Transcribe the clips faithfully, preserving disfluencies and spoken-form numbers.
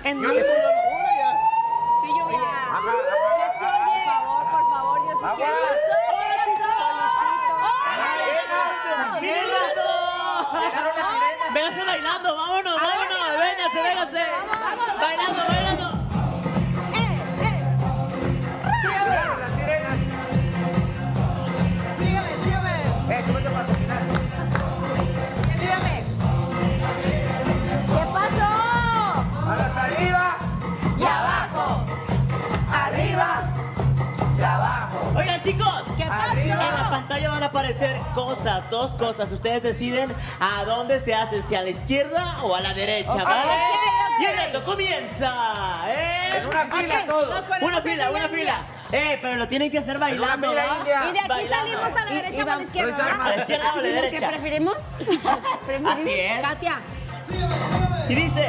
En Yo le puedo ahora ya. Sí, yo vi. Ajá, Por favor, por favor, yo sí Agua. quiero. ¡Las sirenas! ¡Llegaron las sirenas! Véngase bailando, vámonos, vámonos. Véngase, véngase. Bailando, bailando. ¡Llegaron las sirenas! Sígueme, sígueme. Eh, tú vete a patrocinar. Sígueme. ¿Qué pasó? ¡Alas arriba! Y abajo. ¡Arriba! ¡Y abajo! Oigan, chicos. ¿Qué pasó? Arriba. En la pantalla van a aparecer cosas, dos cosas. Ustedes deciden a dónde se hacen, si a la izquierda o a la derecha, Ok. ¿vale? Ok, ok. Y el reto comienza, ¿eh? En una fila Ok, todos. nos ponemos Una en fila, una fila. Eh, pero lo tienen que hacer bailando, fila ¿va? india. Y de aquí Bailando. salimos a la Y- derecha y o a la vamos- izquierda, Luis Armas. ¿A la izquierda o a la ¿Qué derecha? preferimos? Así es. Katia. Y dice,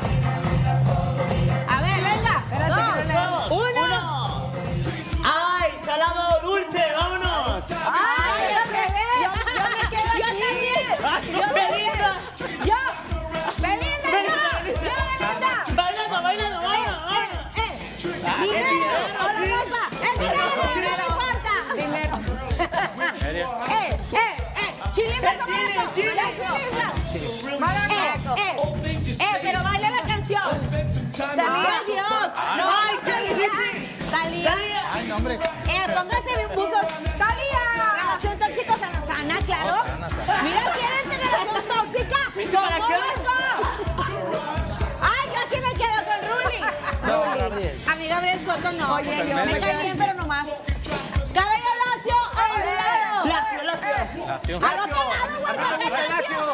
A ver, venga. Espérate, Dos, dos, uno. uno. ¡Ay, salado dulce! ¡Vámonos! Ay, yo me Yo, yo me quedo aquí. ¡Ay, Belinda! Yo. Belinda, Belinda, yo. Belinda. Yo, Belinda. Bailando, bailando, vámonos, vámonos. Eh, eh. Ah, qué Dinero. dinero, Ahora sí. ropa. El dinero, el dinero importa. Dinero. Eh, eh, eh. Chilifla, El ¿cómo chile, es eso? el chile. La chilifla. Eh, eh. Eh, pero baila la canción. Talía, Dios. No, Ay, qué difícil. Talía. Talía. Ay, no, hombre. Eh, póngase buzos. ¡Talía! Relación tóxico sana, sana, claro. Mira, ¿quieren tener relación tóxica? ¿Para ¿Cómo qué? esto? Ay, yo aquí me quedo con Ruli. No, Gabriel. A mí Gabriel Soto no. Oye, yo me cae bien, pero no más. Cabello lacio o ondulado. Lacio, lacio. Al otro lado, A mí me gusta el lacio.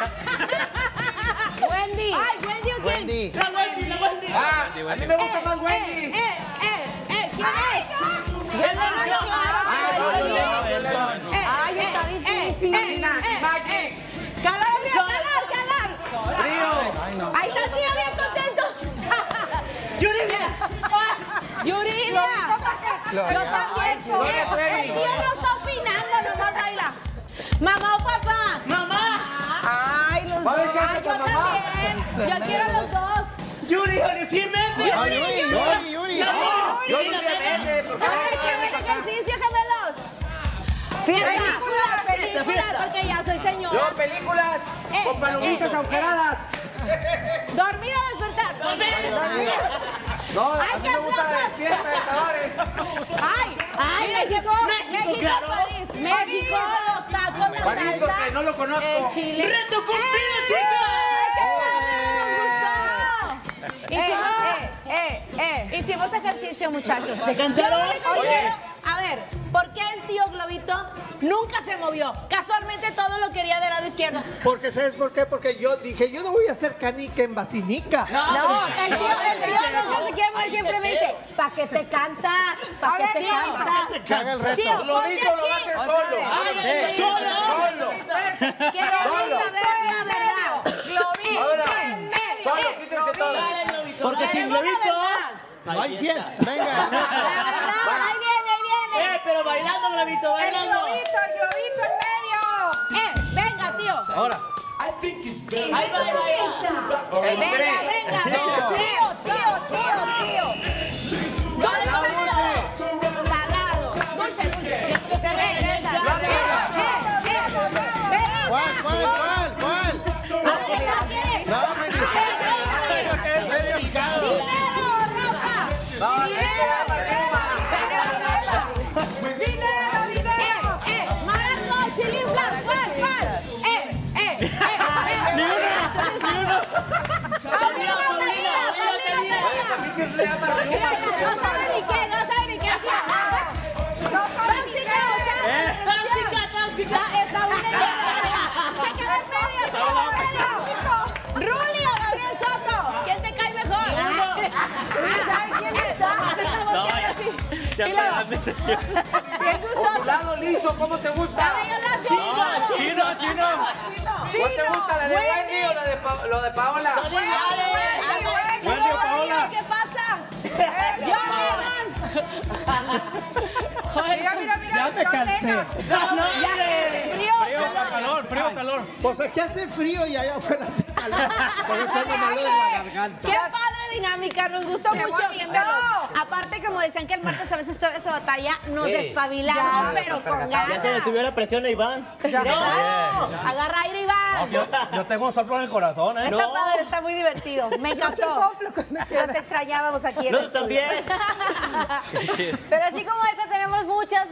Wendy. Ay, Wendy o quién? Wendy. La Wendy, la Wendy. Ah, a mí me gusta más Eh, Wendy. eh, eh, eh, ¿quién es? El lacio. Ah, no, yo Lennon, yo Lennon. Eh, Ay, está eh, difícil. eh, Marina, eh, Magic. eh. Calabria, calar, calar. Frío. Ay, no. Ahí está el tío bien contento. Yuridia. Yuridia. Gloria. Yo también. Gloria El Trevi. tío no está opinando, nomás baila. Mamá o papá. Mamá. Ay, los ¿Va a haber dos. chance Ay, yo con mamá? también. Yo quiero los dos. Yuri, Yuri Méndez. Ay, Yuri, Yuri, Yuri. No. Yo Yuri no sé Méndez. verde, porque Ay, vamos a qué venir buen para acá. ejercicio, gemelos. Película, película, fiesta. porque ya soy señora. Yo películas Eh, con palomitas eh, agujeradas. Dormir o despertar. No, Ay, a mí qué me gusta la flojos. despierta de Tadores. Ay, ay, mira, llegó México, México, claro. París, México, los tacos de Parito, salsa, que no lo conozco. el chile. ¡Reto cumplido, ¡Eh! chicos! ¡Qué padre! Hicimos, eh, eh, eh. Hicimos ejercicio, muchachos. ¿Se cansaron? Oye, a ver, ¿por qué el tío Globito nunca se movió? Casualmente todo lo quería del lado izquierdo. Porque, ¿sabes por qué? Porque yo dije, yo no voy a hacer canica en basinica. No, el tío, el tío nunca se quiere mover, siempre me dice, ¿pa' qué te cansas? ¿Pa' qué te cansas? Que haga el reto. Tío, Globito lo va a hacer solo. Ay, solo. Solo. Quiero Solo. saber la verdad. Globito. Ahora, solo, quítense todo. Porque sin globito No hay fiesta. Venga, La reto. verdad, ahí viene, ahí viene. Eh, pero bailando, globito, bailando. el globito en medio. Eh, venga, tío. Ahora. Ahí va, ahí va, ahí va. En Venga, tres, venga, dos, tío, tío, tío, tío. Salado dulce. Salado, dulce, dulce. Venga, ¿Cuál, cuál, cuál, cuál? No, hombre, ni es delicado. Dinero, ropa. No, este va para arriba. Dinero, dinero. Eh, eh, Marco, Chilifla, ¿cuál, cuál? Eh, eh, eh. Ni uno, ni uno. Paulina, Paulina, Paulina. Oye, también que se llama Ruma, que se No llama sabe ni qué, no sabe ni qué. Tóxica, Tóxica, tóxica. Está una Se quedó en medio, se quedó en medio. Ruli o Gabriel Soto, ¿quién te cae mejor? ¿Sabe quién está? Se está volteando así. Ya Y luego, está. bien gustoso. ondulado liso, ¿cómo te gusta? Cabello lacio. No, chino, chino. ¿Cuál te gusta, la de Wendy o la de, Pa- lo de Paola? Wendy, Wendy, Wendy o Paola. ¿qué pasa? Yo, Mira, mira, mira. Ya me cansé. ya, frío, Frío, calor. calor, frío, calor. Pues aquí hace frío y allá afuera hace calor. Por eso ando malo de la garganta. Qué padre dinámica, nos gustó ¡Qué mucho. bonito! Aparte, como decían que el martes a veces todo eso batalla, nos Sí. despabilamos, Ya, pero súper con gatado. Ya se le ganas. subió la presión a Iván. No, agarra aire, Iván. Yo, yo tengo un soplo en el corazón, ¿eh? Está No. padre, está muy divertido. Me encantó. soplo con- Los extrañábamos aquí en el Nosotros estudio. también. Pero así como esta tenemos muchas